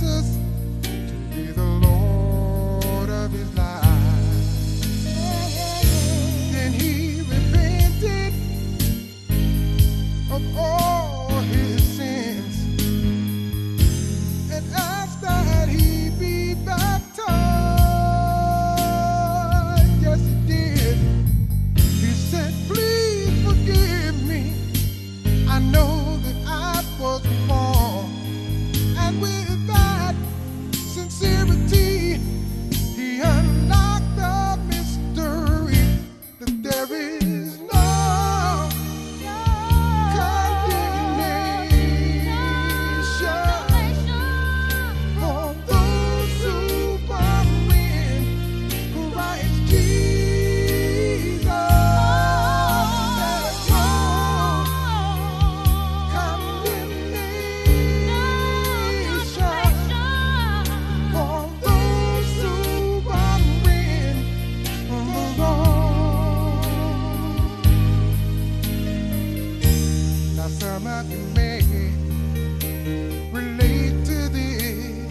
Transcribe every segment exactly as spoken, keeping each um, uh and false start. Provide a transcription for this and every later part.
Jesus to be the Lord of his life. Then he repented of all his sins and asked that he be baptized. Yes, he did. He said, please forgive me. I know that I was wrong. And with that sincerity, he unlocked the mystery that there is no relate to this.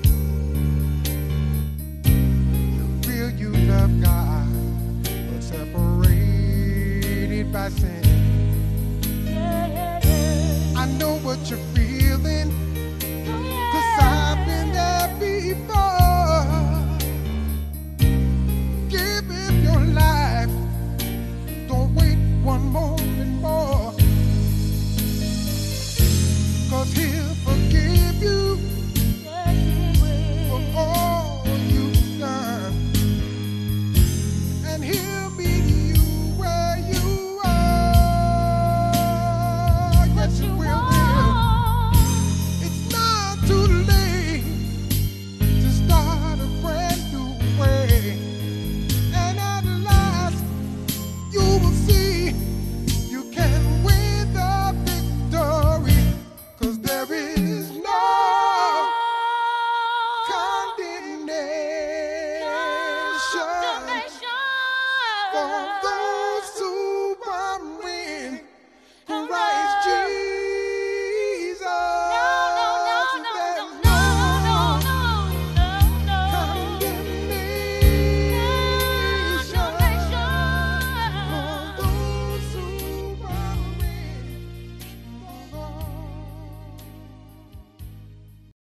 You feel you love God, but separated by sin. I know what you're feeling, 'cause I've been there before. Give him your life, don't wait one moment more. 'Cause he'll forgive you for all you've done. And he'll meet you where you are. Yes, he will. It's not too late to start a brand new way. And at last, you will see you can win the victory. 'Cause there is no condemnation for those who